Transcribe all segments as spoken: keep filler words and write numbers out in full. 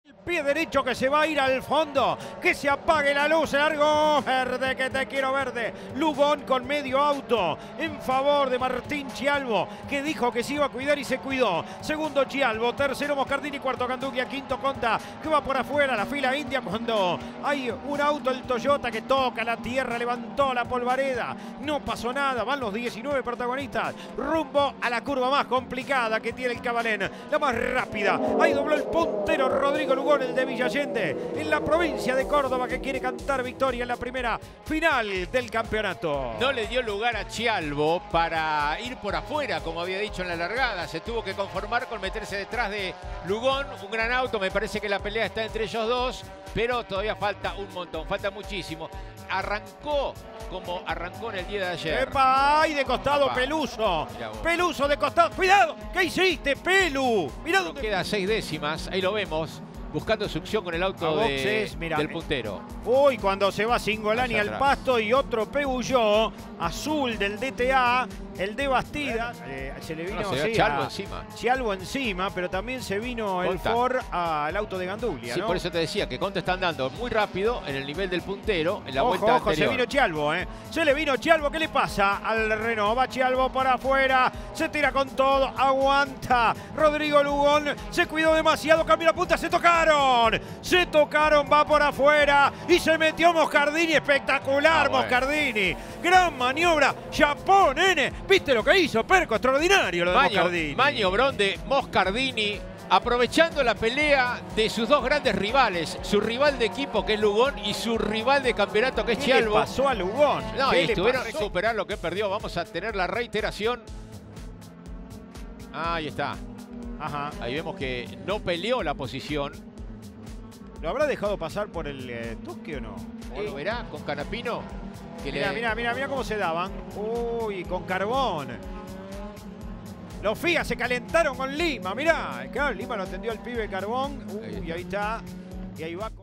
Pie derecho que se va a ir al fondo, que se apague la luz, largo verde, que te quiero verde. Lugón con medio auto en favor de Martín Chialvo, que dijo que se iba a cuidar y se cuidó. Segundo Chialvo, tercero Moscardini, cuarto Gandulia, quinto Conta, que va por afuera, la fila india cuando hay un auto, el Toyota, que toca la tierra, levantó la polvareda, no pasó nada, van los diecinueve protagonistas rumbo a la curva más complicada que tiene el Cabalén, la más rápida. Ahí dobló el puntero Rodrigo Lugón, el de Villa Allende, en la provincia de Córdoba, que quiere cantar victoria en la primera final del campeonato. No le dio lugar a Chialvo para ir por afuera, como había dicho en la largada. Se tuvo que conformar con meterse detrás de Lugón. Un gran auto, me parece que la pelea está entre ellos dos, pero todavía falta un montón, falta muchísimo. Arrancó como arrancó en el día de ayer. ¡Epa! ¡Ay, de costado, Epa. Peluso! Peluso de costado. ¡Cuidado! ¿Qué hiciste, Pelu? Mirá dónde queda seis décimas, ahí lo vemos. Buscando succión con el auto de, boxes, mirá, del puntero. Uy, cuando se va Cingolani al pasto y otro Peugeot azul del D T A, el de Bastida. Eh, se le vino no, se sí, Chialvo a, encima. Chialvo encima, pero también se vino Conta. el Ford al auto de Gandulia, Sí, ¿no? por eso te decía que Conta está andando muy rápido en el nivel del puntero en la ojo, vuelta ojo, anterior. Se vino Chialvo, ¿eh? Se le vino Chialvo. ¿Qué le pasa al Renault? Va Chialvo para afuera. Se tira con todo. Aguanta. Rodrigo Lugón se cuidó demasiado. Cambio la punta. Se tocaron. Se tocaron. Va por afuera. Y se metió Moscardini. Espectacular, ah, bueno. Moscardini. Gran maniobra. Chapó, nene. ¿Viste lo que hizo? Perco, extraordinario lo de Maño, Moscardini. Maniobrón de Moscardini. Aprovechando la pelea de sus dos grandes rivales, su rival de equipo que es Lugón y su rival de campeonato que es Chialvo. ¿Qué le pasó a Lugón? No, y estuvieron a recuperar lo que perdió. Vamos a tener la reiteración. Ahí está. Ajá. Ahí vemos que no peleó la posición. ¿Lo habrá dejado pasar por el eh, toque o no? ¿O lo verá con Canapino? Que mira, le... mira, mira, mira cómo se daban. Uy, con carbón. Los F I A se calentaron con Lima, mirá. Claro, Lima lo atendió al pibe Carbón. Uy, y ahí está. Y ahí va.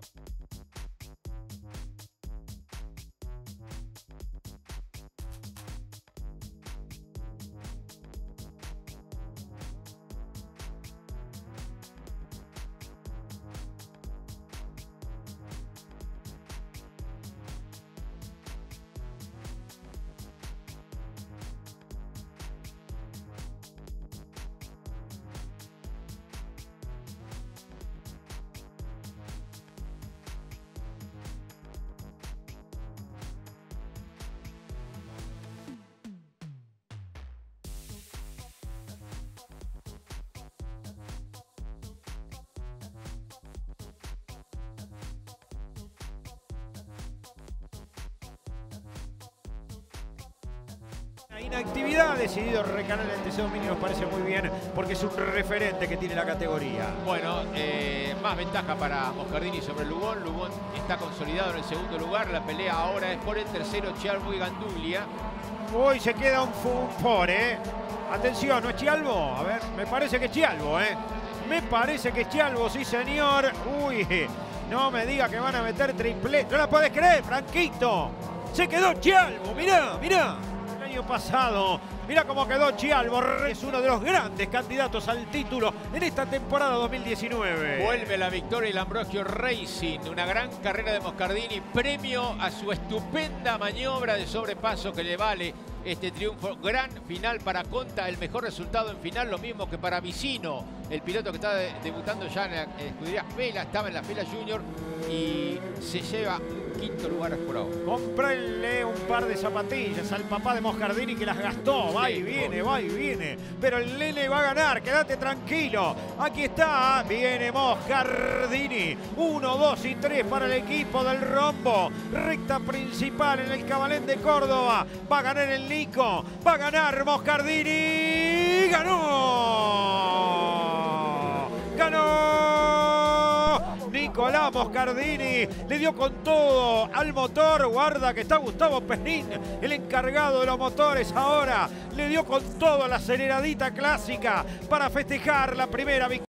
Inactividad, ha decidido recalar el T C Dominio, nos parece muy bien porque es un referente que tiene la categoría. Bueno, eh, más ventaja para Moscardini sobre Lugón. Lugón está consolidado en el segundo lugar. La pelea ahora es por el tercero, Chialvo y Gandulia. Uy, se queda un Ford, ¿eh? Atención, ¿no es Chialvo? A ver, me parece que es Chialvo, ¿eh? Me parece que es Chialvo, sí señor. Uy, no me diga que van a meter triple. No la podés creer, Franquito. Se quedó Chialvo, mirá, mirá. Pasado. Mira cómo quedó Chialvo, es uno de los grandes candidatos al título en esta temporada dos mil diecinueve. Vuelve la victoria el Ambrosio Racing, una gran carrera de Moscardini, premio a su estupenda maniobra de sobrepaso que le vale este triunfo. Gran final para Conta, el mejor resultado en final, lo mismo que para Vicino, el piloto que está de, debutando ya en la escudería Fela, estaba en la Fela Junior y se lleva un quinto lugar por ahora. Comprarle un par de zapatillas al papá de Moscardini que las gastó, va y viene, va y viene, pero el nene va a ganar, quédate tranquilo. Aquí está, viene Moscardini, uno, dos y tres para el equipo del Rombo, recta principal en el Cabalén de Córdoba, va a ganar el Nico, va a ganar Moscardini, ganó, ganó Nicolás Moscardini, le dio con todo al motor, guarda que está Gustavo Penín, el encargado de los motores ahora, le dio con todo a la aceleradita clásica para festejar la primera victoria.